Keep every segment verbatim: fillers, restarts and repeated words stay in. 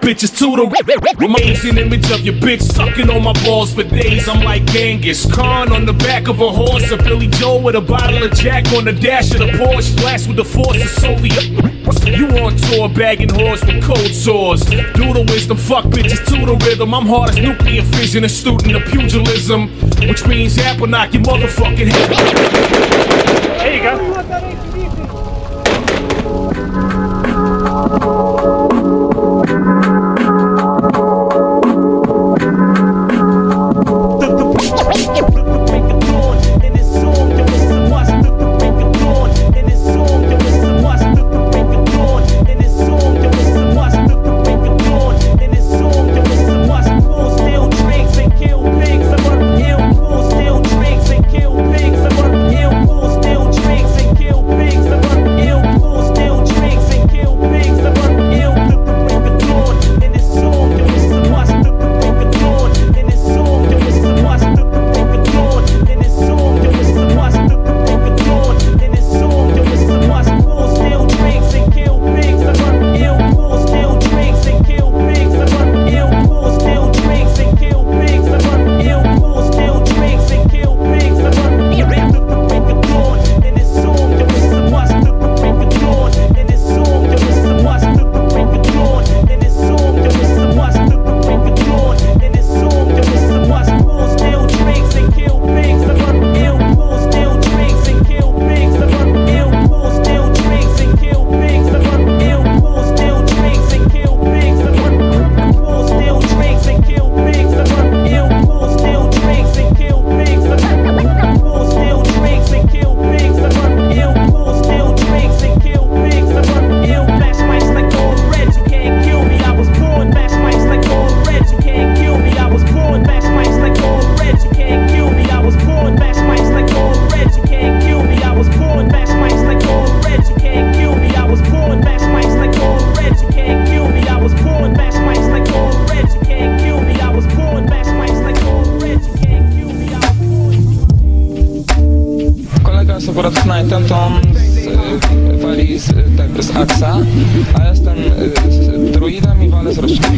bitches to the amazing image of your bitch sucking on my balls for days. I'm like Genghis Khan on the back of a horse, or Billy Joel with a bottle of Jack on the dash of the Porsche, blast with the force of Soviet. You on tour bagging whores with cold sores. Do the wisdom, fuck bitches to the rhythm. I'm hard as nuclear fission, a student of pugilism, which means apple knock your motherfucking head. There you go. Akurat z Knightem to on z, wali z, tak, z Axa, a ja jestem z druidem i walę z roczkiem.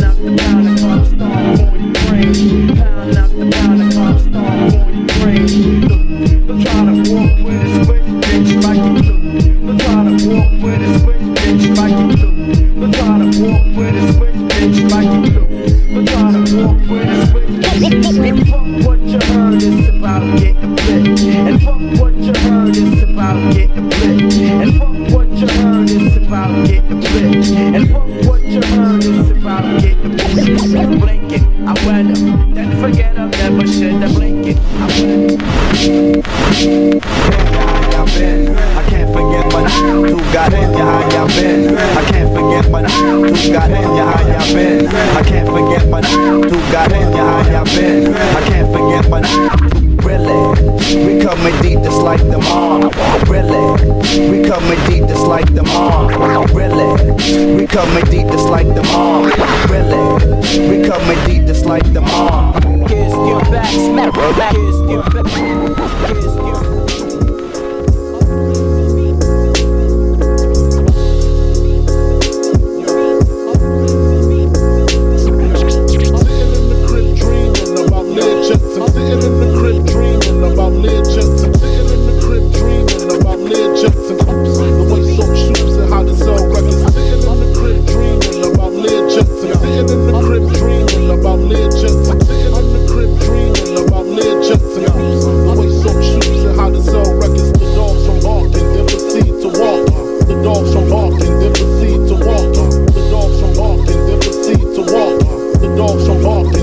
Pound up the pound of calm storm on the brain. blinking. I wet them, then forget them, never should have blinking. I wet them. I can't forget my who got in ya, how y'all been. I can't forget my who got in ya, how y'all been. I can't forget my who got in ya, how y'all been. I can't forget my really. We coming deep just like the mom. Really. We coming deep just like the mom. Really. We coming deep just like the mom. Really. We coming deep just like the mom. Kiss your back, smack your back, kiss your back, kiss your dogs from Hawkins.